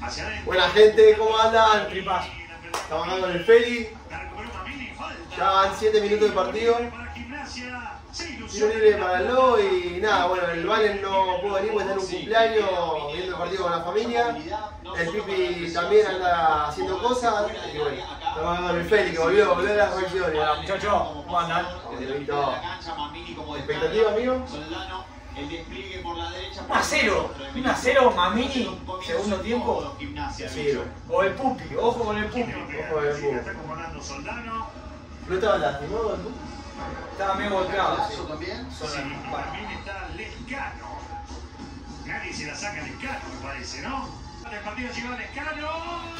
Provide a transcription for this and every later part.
Buena gente, ¿cómo andan? Tripazo. Estamos andando con el Feli. Ya van 7 minutos de partido. Tiro libre para el Lobo y nada, bueno, el Valen no pudo venir porque está en un cumpleaños, viendo el partido con la familia. El Pipi también anda haciendo cosas. Y bueno, estamos andando con el Feli que volvió a las reacciones. Hola muchachos, ¿cómo andan? ¿Expectativa, amigo? El despliegue por la derecha. 1-0 Mamini, segundo tiempo. Sí, O el Pupi, ojo con el Pupi. ojo con el Pupi. ¿No estaba lastimado el Pupi? Estaba medio golpeado. Sí. También. También está Lescano. Nadie se la saca Lescano, me parece, ¿no? El partido llegó a Lescano.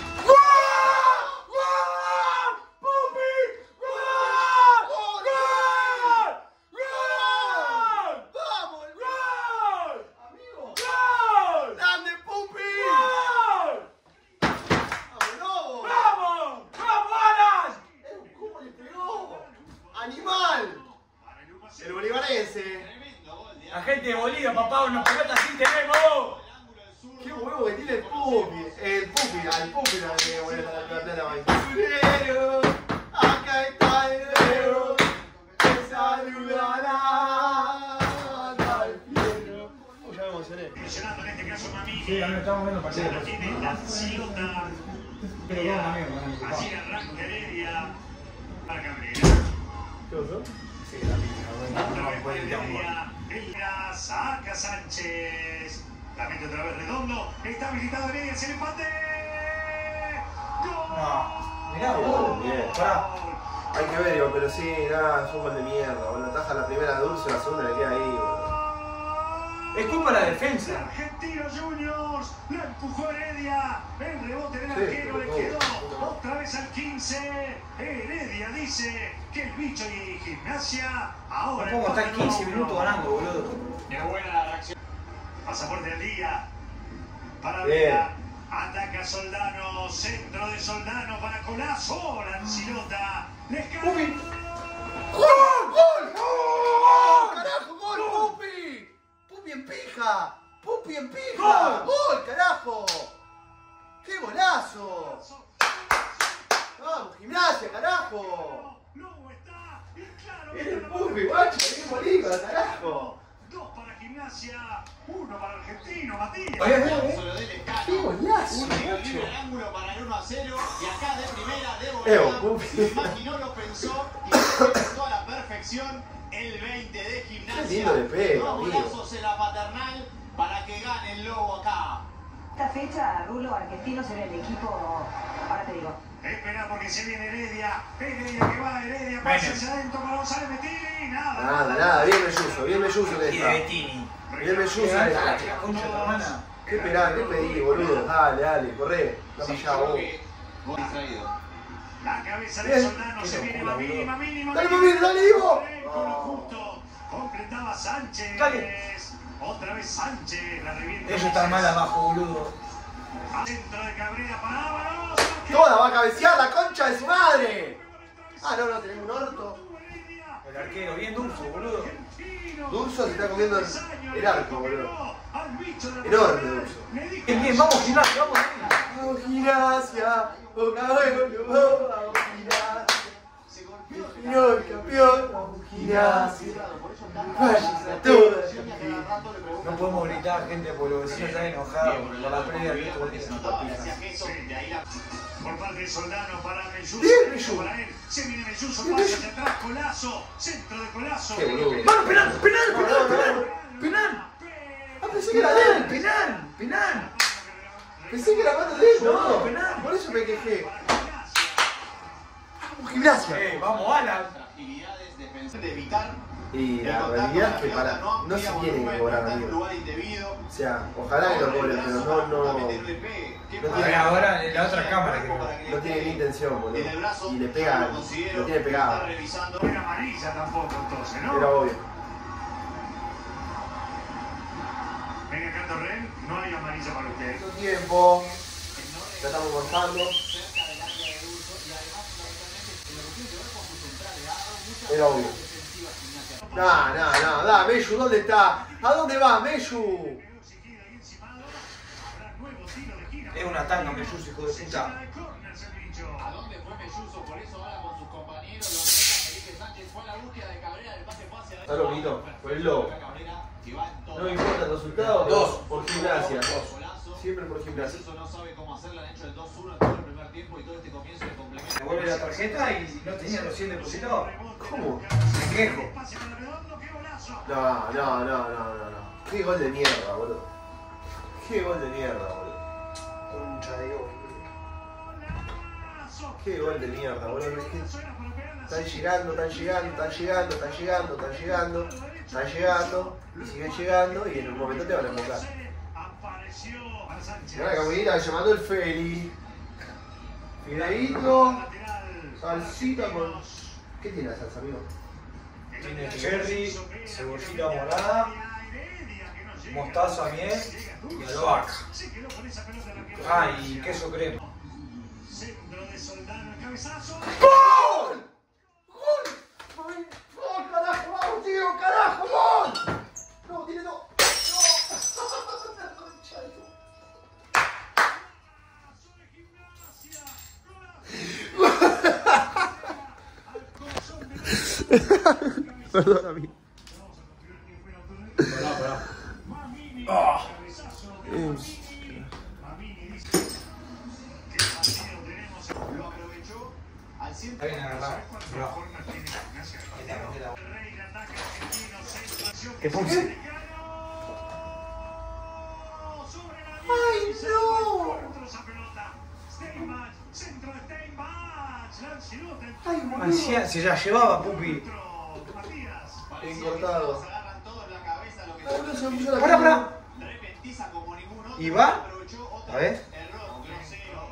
El bolivarense. La gente de Bolivia, papá, unos pelotas así tenemos. Qué huevo que tiene el Pupi. El Pupi, al Pupi no le tiene que poner la plata. Acá está el negro. Te saludará. Al fiero. Ya me emocioné. Impresionando en este caso Mamini. Sí, a mí estamos viendo Ya partidos. la tiene la Ciota. Pero vamos, amigo. Allí arranca Heredia. Para Cabrera. ¿Qué pasó? Sí, la pica, bueno, Otra no vez puede tirar un gol. Heredia saca Sánchez. La mete otra vez Redondo. Está habilitado Heredia. Es el empate. ¡Gol! No, mirá vos, Bien. pará. Hay que ver, digo, pero sí, nada, es un gol de mierda. Bueno, ataja la primera Dulce, la segunda le queda ahí, boludo. Es culpa de la defensa. Argentinos Juniors, la empujó Heredia, el rebote del Sí, arquero le pero quedó ¿cómo? otra vez al 15. Heredia dice que el bicho y Gimnasia ahora. No podemos estar 15 minutos ganando, boludo. Qué buena la reacción. Pasaporte del día para Bien. Vega. Ataca Soldano, centro de Soldano para Colazo, la Ancilota. Lescano. ¡Gol! ¡Gol! ¡Gol! ¡Carajo! ¡Gol! ¡Pupi! ¡Pupi en pija! ¡Pupi en pija! ¡Gol, carajo! ¡Qué golazo! ¡Vamos, Gimnasia, carajo! Lobo está y claro. ¡Es el Pupi, guacho! ¡Qué bolívar, carajo! 2 para Gimnasia, 1 para Argentino, Matías. Solo del Escano. ¡Qué golazo, Un tiro macho! libre al ángulo para el 1-0 y acá de primera de Pupi. volea. Lo imaginó, lo pensó y se ejecutó a la perfección el 20 de Gimnasia. Qué lindo le pega, Dos amigo. golazos en la paternal para que gane el Lobo acá. Esta fecha, Rulo, Argentino será el equipo, ahora te digo. Espera porque se viene Heredia. Heredia que va, Heredia pasa Menem. hacia adentro para González Metini. Nada. Nada, bien Melluso que Y de está. Bettini. Bien Melluso que La está. concha de tu hermana. ¿Qué esperás? ¿Qué pedí, boludo? Dale, corre. No Sí, allá, yo creo vos. que gol distraído. La cabeza de Bien. Soldano se viene Mamini, Mamini. Dale, Mamini, dale, Ivo. Con lo justo. Completaba Sánchez. Dale. Otra vez Sánchez. La revienta. Ellos están mal abajo, boludo. Centro de Cabrera para Ábalos. Toda va a cabecear la concha de su madre. Ah, no, tenemos un orto. El arquero, bien dulce, boludo. Dulce se está comiendo el arco, boludo. Enorme, Dulce. Bien, bien, vamos, Gimnasia, vamos. Vamos, Gimnasia. Boca, vamos, Gimnasia. Señor campeón, vamos, Gimnasia. Vaya a todas. No podemos gritar, gente, porque los vecinos están enojados por la pérdida que esto tiene en nuestra pija. Hacia Jesús, de ahí la... Por parte de Soldano para Melluso. Bien, Melluso. Para él. Se viene Melluso, pasa hacia atrás. Colazo. Centro de Colazo. Qué boludo. ¡Vamos, penal! Ah, pensé que era de él. ¡Penal! Pensé que era mano de él, No, boludo. penal. Por eso me quejé. Vamos, Gimnasia. Vamos, Alan. Agilidades defensivas de evitar Y el la contacto realidad con es que pelota, para no se amplía tiene que volumen, cobrar, no está en amigo. lugar indebido. O sea, ojalá que lo cobren, pero No tiene- ahora en la otra cámara, creo. no tiene ni intención, boludo. En el brazo, Y le pega, yo lo considero, lo tiene pegado. está revisando. No era amarilla tampoco entonces, ¿no? Era obvio. Venga acá Torren, no hay amarilla para usted. Mucho tiempo. Ya estamos cortando. Cerca del área de uso y además, lógicamente, en lo que tiene que ver con sus centrales, ha dado muchas Era obvio. defensivas Gimnasia. No, Mellu, ¿dónde está? ¿A dónde va, Mellu? tiene una tanga, Melluso, hijo de puta. ¿A dónde fue Melluso? Por eso ahora con sus compañeros, lo regresa Felipe Sánchez, fue a la búsqueda de Cabrera del pase Está loquito, por el lobo. No me importa el resultado. 2. Por Gimnasia. 2. Siempre por Gimnasia. Melluso no sabe cómo hacerla, han hecho el 2-1 en todo el primer tiempo y todo este comienzo de complemento. Devuelve la tarjeta y no tenía los 100 depositados. ¿Cómo? Me quejo. No. Qué gol de mierda, boludo. Qué gol de mierda, boludo. Concha de Dios. Qué gol de mierda, boludo. Es que están llegando. Y siguen llegando y en un momento te van a embocar. Mira la caminita llamando el Feli. Fideíto. Salsita con. ¿Qué tiene la salsa, amigo? Tiene cherry, cebollita morada, mostaza, miel y albahaca. Ah, y queso crema. Centro de Soldano, el cabezazo. ¡Gol! ¡Gol, carajo! ¡Vamos, tío! ¡Carajo, gol! No, tiene dos. Perdón, amigo. Ah. Lo aprovechó al 100%. Está bien agarrado. ¿Qué puse? ¡Ay, no! Ay, se la llevaba, Pupi. Bien cortado. Se agarran todos la cabeza, lo que Ay, no, se me puso la Pará, cara. pará. repentiza como ningún otro. ¿Y va? Aprovechó otra A ver. error, grosero.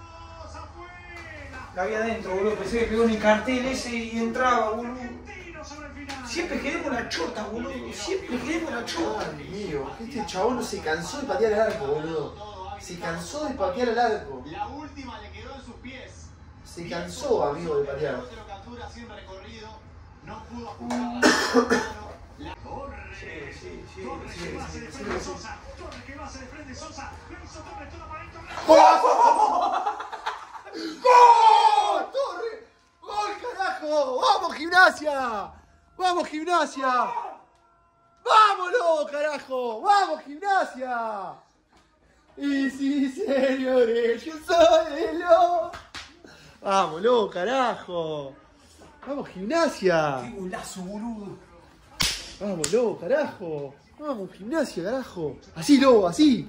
La había adentro, boludo. Pensé que pegó en el cartel ese y entraba, boludo. Siempre queremos la chota, boludo. Siempre queremos la chota. Ay, mío, este chabón se cansó de patear el arco, boludo. Se cansó de patear el arco. La última le quedó en sus pies. Se cansó, amigo, de patear. Se lo captura sin recorrido. No pudo ajustar la Torres que va, se desprende Sosa. Torres que va, se desprende Sosa. Lo hizo Torres, todo para adentro. ¡Gol! ¡Torre! ¡Gol, carajo! ¡Vamos, Gimnasia! ¡Vamos, Gimnasia! ¡Vámonos, carajo! ¡Vamos, Gimnasia! Y sí, señores, yo soy el lobo. ¡Vámonos, carajo! ¡Vamos, Gimnasia! Qué golazo, boludo. ¡Vámonos, carajo! ¡Vamos, Gimnasia, carajo! ¡Así, lobo, así!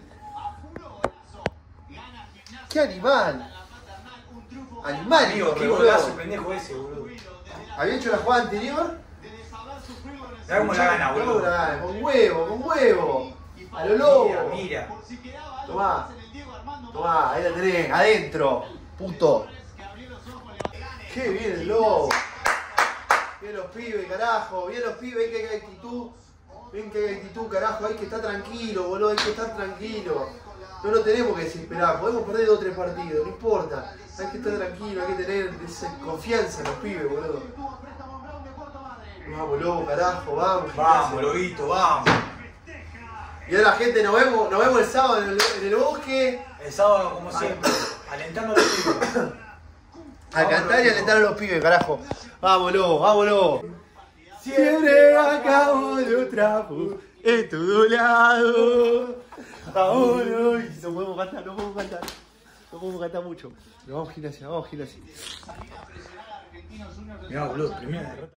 ¡Qué animal! ¡Animal, Amigo, qué boludo! golazo el pendejo ese, boludo. ¿Había hecho la jugada anterior? Mirá cómo la gana, boludo. Con huevo. A lo lobo. Mira. Tomá. Tomá, ahí la tenés, adentro. Puto. Qué bien el lobo. Bien los pibes, carajo. Bien los pibes, ven que hay actitud. Ven que hay actitud, carajo. Hay que estar tranquilo, boludo. Hay que estar tranquilo. No nos tenemos que desesperar. Podemos perder 2 o 3 partidos, no importa. Hay que estar tranquilo, hay que tener confianza en los pibes, boludo. Vamos, lobo, carajo, vamos. Vamos, lobito, vamos. Y ahora, gente, nos vemos el sábado en el bosque. El sábado, como siempre, alentando a los chicos. A cantar y alentar a los pibes, carajo. Vámonos. Siempre acabo de otra voz en todo lado. Vámonos. Y no podemos cantar mucho. Pero vamos, Gimnasia. Mirá, boludo, primera derrota.